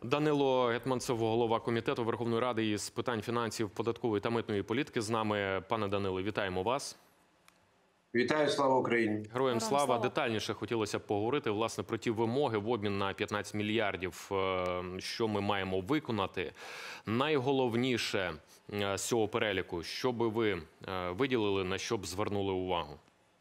Данило Гетманцев, голова комітету Верховної Ради із питань фінансів, податкової та митної політики. З нами, пане Данило, вітаємо вас. Вітаю, слава Україні. Героям слава. Детальніше хотілося б поговорити, власне, про ті вимоги в обмін на 15 мільярдів, що ми маємо виконати. Найголовніше з цього переліку, що би ви виділили, на що б звернули увагу?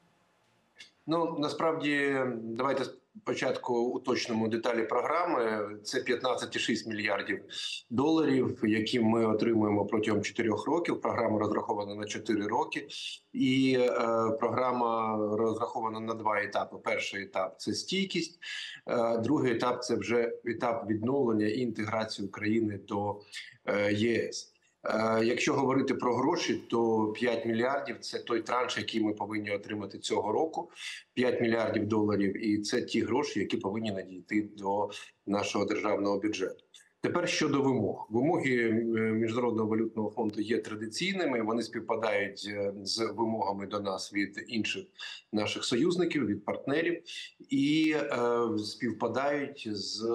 Ну, насправді, давайте спочатку уточнимо деталі програми. Це 15,6 мільярдів доларів, які ми отримуємо протягом 4 років. Програма розрахована на 4 роки. І програма розрахована на 2 етапи. Перший етап – це стійкість. Другий етап – це вже етап відновлення і інтеграції України до ЄС. Якщо говорити про гроші, то 5 мільярдів – це той транш, який ми повинні отримати цього року. 5 мільярдів доларів – і це ті гроші, які повинні надійти до нашого державного бюджету. Тепер щодо вимог. Вимоги Міжнародного валютного фонду є традиційними, вони співпадають з вимогами до нас від інших наших союзників, від партнерів, і співпадають з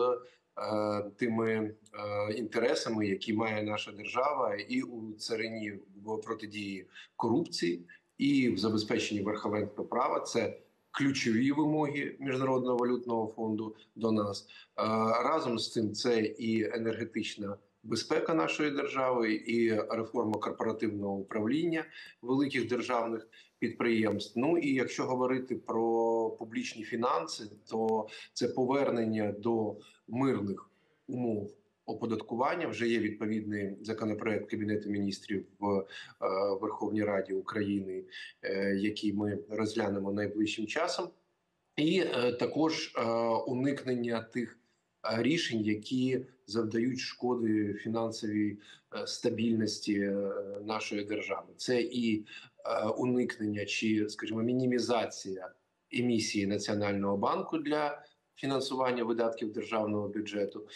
тими інтересами, які має наша держава і у царині в протидії корупції, і в забезпеченні верховенства права. Це ключові вимоги Міжнародного валютного фонду до нас. Разом з цим це і енергетична безпека нашої держави, і реформа корпоративного управління великих державних підприємств. Ну і якщо говорити про публічні фінанси, то це повернення до мирних умов оподаткування. Вже є відповідний законопроект Кабінету міністрів в Верховній Раді України, який ми розглянемо найближчим часом. І також уникнення тих рішень, які завдають шкоди фінансовій стабільності нашої держави. Це і уникнення чи, скажімо, мінімізація емісії Національного банку для фінансування видатків державного бюджету.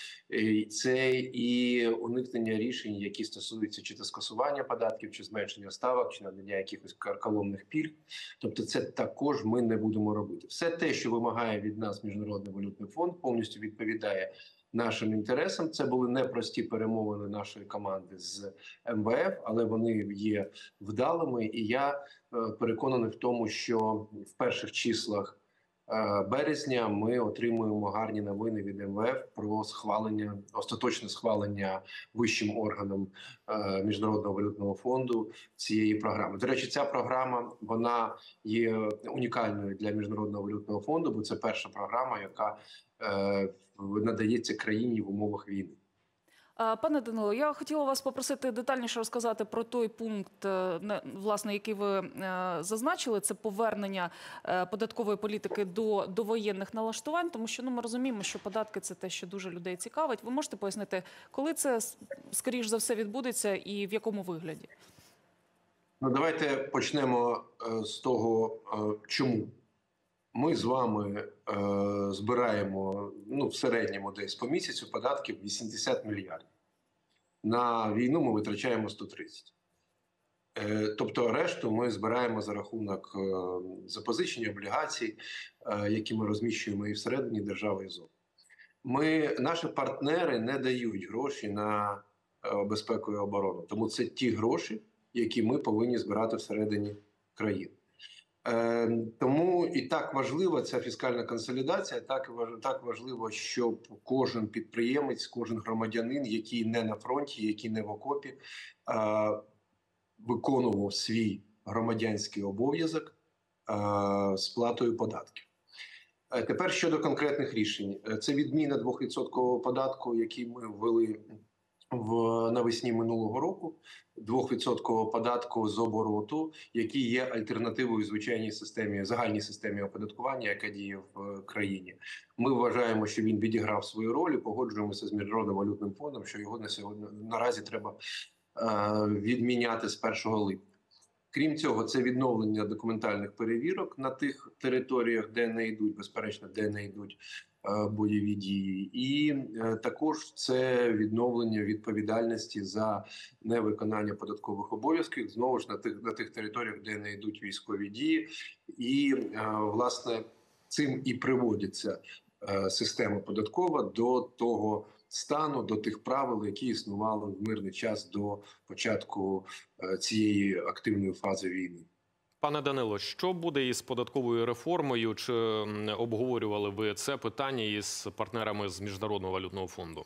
Це і уникнення рішень, які стосуються чи то скасування податків, чи зменшення ставок, чи надання якихось карколомних пільг. Тобто це також ми не будемо робити. Все те, що вимагає від нас Міжнародний валютний фонд, повністю відповідає нашим інтересам. Це були непрості перемовини нашої команди з МВФ, але вони є вдалими. І я переконаний в тому, що в перших числах березня ми отримуємо гарні новини від МВФ про схвалення, остаточне схвалення вищим органом Міжнародного валютного фонду цієї програми. До речі, ця програма, вона є унікальною для Міжнародного валютного фонду, бо це перша програма, яка надається країні в умовах війни. Пане Данило, я хотіла вас попросити детальніше розказати про той пункт, власне, який ви зазначили, це повернення податкової політики до довоєнних налаштувань, тому що ми розуміємо, що податки – це те, що дуже людей цікавить. Ви можете пояснити, коли це, скоріш за все, відбудеться і в якому вигляді? Ну, давайте почнемо з того, чому. Ми з вами збираємо в середньому десь по місяцю податків 80 мільярдів. На війну ми витрачаємо 130. Тобто решту ми збираємо за рахунок запозичення облігацій, які ми розміщуємо і всередині держави, і зовні. Наші партнери не дають гроші на безпеку і оборону. Тому це ті гроші, які ми повинні збирати всередині країни. Тому і так важлива ця фіскальна консолідація, так важливо, щоб кожен підприємець, кожен громадянин, який не на фронті, який не в окопі, виконував свій громадянський обов'язок сплатою податків. Тепер щодо конкретних рішень. Це відміна 2% податку, який ми ввели навесні минулого року, 2% податку з обороту, який є альтернативою звичайній системі, загальній системі оподаткування, яка діє в країні. Ми вважаємо, що він відіграв свою роль і погоджуємося з Міжнародним валютним фондом, що його наразі треба відміняти з 1 липня. Крім цього, це відновлення документальних перевірок на тих територіях, де не йдуть, безперечно, де не йдуть бойові дії. І також це відновлення відповідальності за невиконання податкових обов'язків, знову ж на тих територіях, де не йдуть військові дії. І, власне, цим і приводиться система податкова до того стану, до тих правил, які існували в мирний час до початку цієї активної фази війни. Пане Данило, що буде із податковою реформою? Чи обговорювали ви це питання із партнерами з Міжнародного валютного фонду?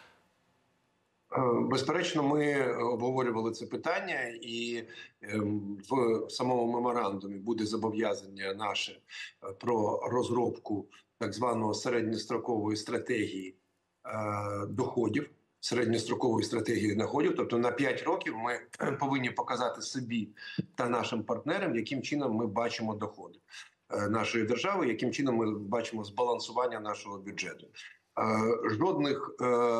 Безперечно, ми обговорювали це питання, і в самому меморандумі буде зобов'язання наше про розробку так званого середньострокової стратегії доходів, середньострокової стратегії доходів. Тобто на 5 років ми повинні показати собі та нашим партнерам, яким чином ми бачимо доходи нашої держави, яким чином ми бачимо збалансування нашого бюджету. Жодних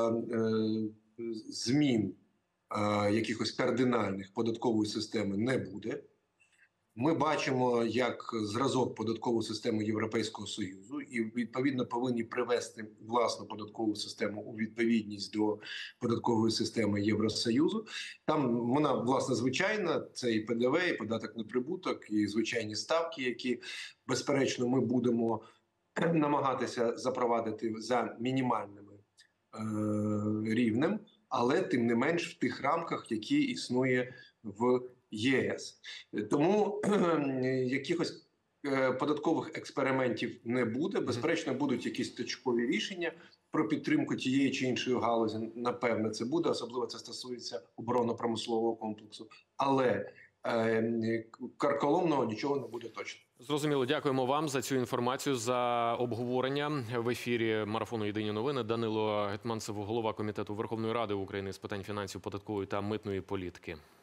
змін якихось кардинальних податкової системи не буде. Ми бачимо як зразок податкову систему Європейського Союзу і, відповідно, повинні привести власну податкову систему у відповідність до податкової системи Євросоюзу. Там вона, власне, звичайна, це і ПДВ, і податок на прибуток, і звичайні ставки, які, безперечно, ми будемо намагатися запровадити за мінімальними рівнем, але тим не менш в тих рамках, які існує в ЄС. Тому якихось податкових експериментів не буде. Безперечно, будуть якісь точкові рішення про підтримку тієї чи іншої галузі. Напевне, це буде, особливо це стосується оборонно-промислового комплексу. Але карколомного нічого не буде точно. Зрозуміло. Дякуємо вам за цю інформацію, за обговорення. В ефірі марафону «Єдині новини» Данило Гетманцев, голова Комітету Верховної Ради України з питань фінансів, податкової та митної політики.